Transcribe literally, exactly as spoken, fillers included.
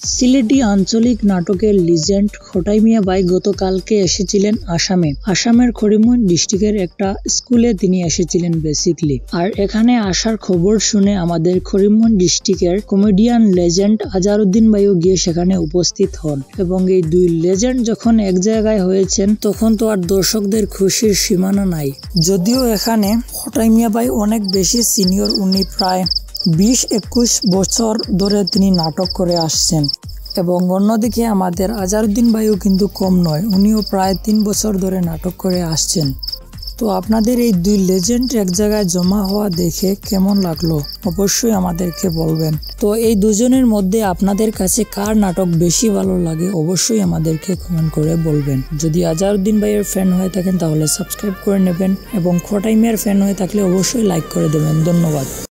সিলেটি আঞ্চলিক নাটকের লিজেন্ড খোটাই মিয়া ভাই গতকালকে এসেছিলেন আসামে। আসামের করিমগঞ্জ ডিস্ট্রিক্টের একটা স্কুলে তিনি এসেছিলেন বেসিকলি। আর এখানে আসার খবর শুনে আমাদের করিমগঞ্জ ডিস্ট্রিক্টের কমেডিয়ান লেজেন্ড আজারউদ্দিন ভাইও গিয়ে সেখানে উপস্থিত হন এবং এই দুই লেজেন্ড যখন এক জায়গায় হয়েছেন তখন তো আর দর্শকদের খুশির সীমানা নাই। যদিও এখানে খোটাই মিয়া ভাই অনেক বেশি সিনিয়র, উনি প্রায় বিশ একুশ বছর ধরে তিনি নাটক করে আসছেন এবং অন্যদিকে আমাদের আজারউদ্দিন ভাইও কিন্তু কম নয়, উনিও প্রায় তিন বছর ধরে নাটক করে আসছেন। তো আপনাদের এই দুই লেজেন্ড এক জায়গায় জমা হওয়া দেখে কেমন লাগলো অবশ্যই আমাদেরকে বলবেন। তো এই দুজনের মধ্যে আপনাদের কাছে কার নাটক বেশি ভালো লাগে অবশ্যই আমাদেরকে কমেন্ট করে বলবেন। যদি আজারউদ্দিন ভাইয়ের ফ্যান হয়ে থাকেন তাহলে সাবস্ক্রাইব করে নেবেন এবং খোটাই মিয়ার ফ্যান হয়ে থাকলে অবশ্যই লাইক করে দেবেন। ধন্যবাদ।